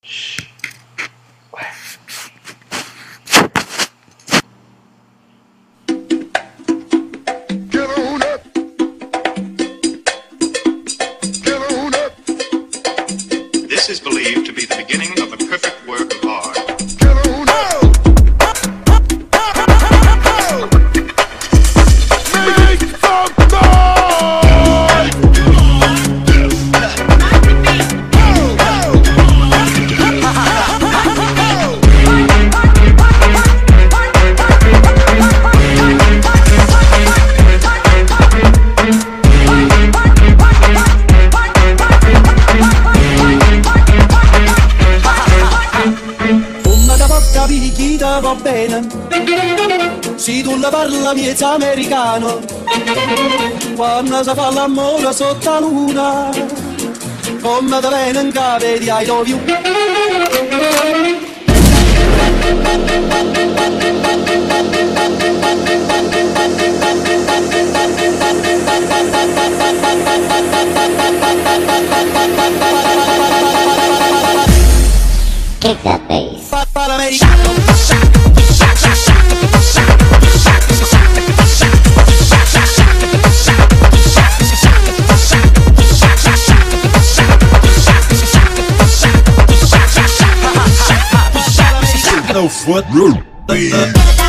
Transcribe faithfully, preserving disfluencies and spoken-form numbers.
This is believed to be the beginning of a perfect work of art. Va bene, se tu ne parla miezza americano, quando si fa l'amore sotto la luna, come te viene in capo di I love you. Kick that bass. No foot rule.